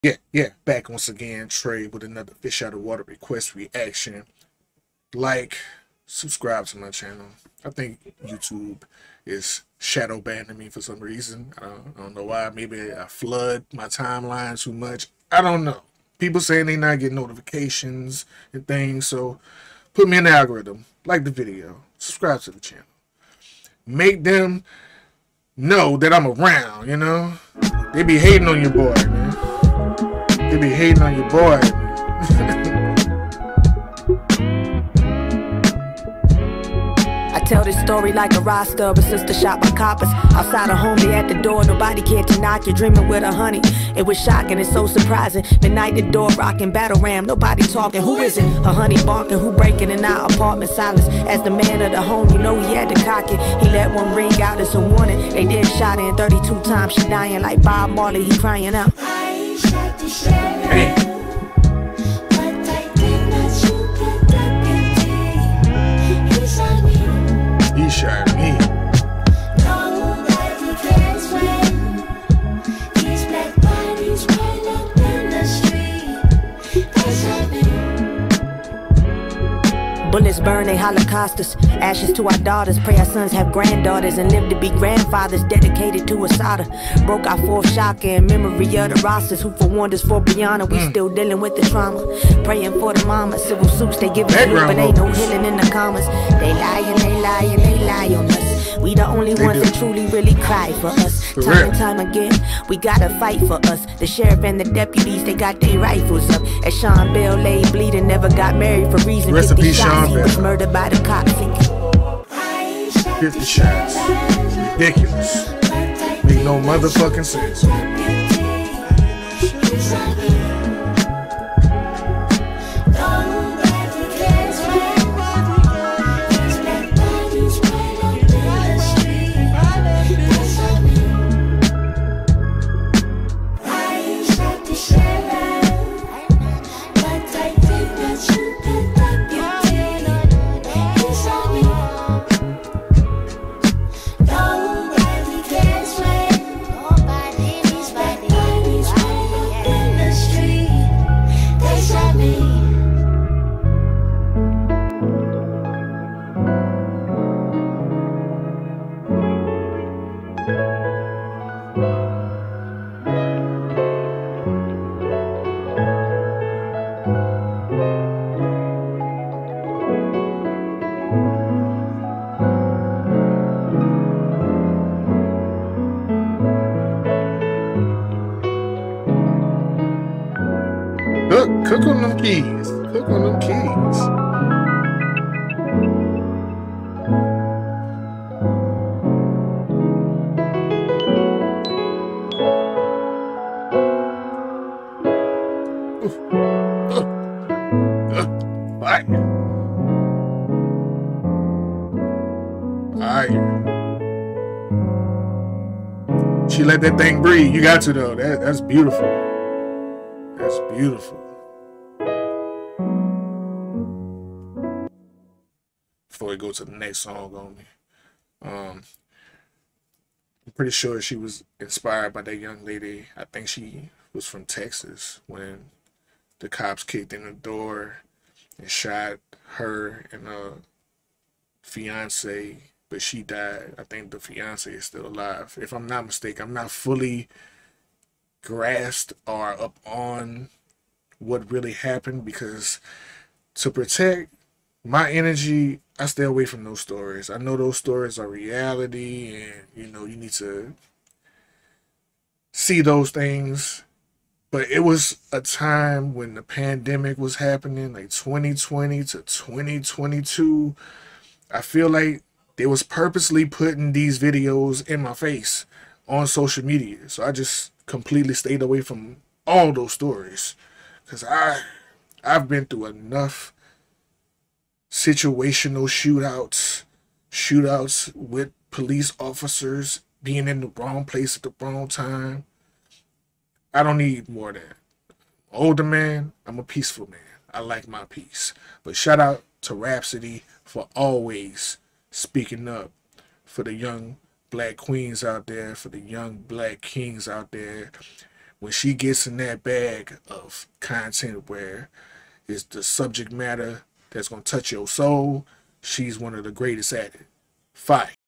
Yeah, back once again, Trey, with another Fish Out of Water request reaction. Like, subscribe to my channel. I think YouTube is shadow banning me for some reason. I don't know why. Maybe I flood my timeline too much. I don't know. People saying they not getting notifications and things, so put me in the algorithm. Like the video. Subscribe to the channel. Make them know that I'm around, you know? They be hating on your boy, man. They be hating on your boy. I tell this story like a roster of a sister shot by coppers. Outside a homie at the door, nobody cared to knock. You're dreaming with a honey. It was shocking, it's so surprising. Midnight, the door rocking, battle ram, nobody talking. Who is it? A honey barking, who breaking in our apartment silence? As the man of the home, you know he had to cock it. He let one ring out as a warning. They did shot in 32 times. She dying like Bob Marley, he crying out. Hey. He shot me. Bullets burn, they holocaust ashes to our daughters. Pray our sons have granddaughters and live to be grandfathers dedicated to Assata. Broke our fourth chakra in memory of the rosters who forewarned us for Brianna. We still dealing with the trauma. Praying for the mama. Civil suits, they give it but ain't no healing in the commas. They lying, they lying, they lie on us. We the only ones that truly really cry for us. Time and time again, we gotta fight for us. The sheriff and the deputies, they got their rifles up. As Sean Bell lay bleeding, never got married for reason. 50 shots, he was murdered by the cops. 50 shots. Ridiculous. Make no motherfucking sense. Cook on them keys. Cook on them keys. Fire. She let that thing breathe. You got to though. That's beautiful. That's beautiful. Before we go to the next song on me, I'm pretty sure she was inspired by that young lady. I think she was from Texas when the cops kicked in the door and shot her and her fiance, but she died. I think the fiance is still alive. If I'm not mistaken, I'm not fully grasped or up on what really happened, because to protect my energy, I stay away from those stories. I know those stories are reality, and you know you need to see those things. But it was a time when the pandemic was happening, like 2020 to 2022. I feel like they was purposely putting these videos in my face on social media. So I just completely stayed away from all those stories, because I've been through enough situational shootouts with police officers being in the wrong place at the wrong time. I don't need more of that. Older man, I'm a peaceful man. I like my peace. But shout out to Rapsody for always speaking up for the young black queens out there, for the young black kings out there, when she gets in that bag of content where it's the subject matter that's gonna touch your soul, she's one of the greatest at it. Fire.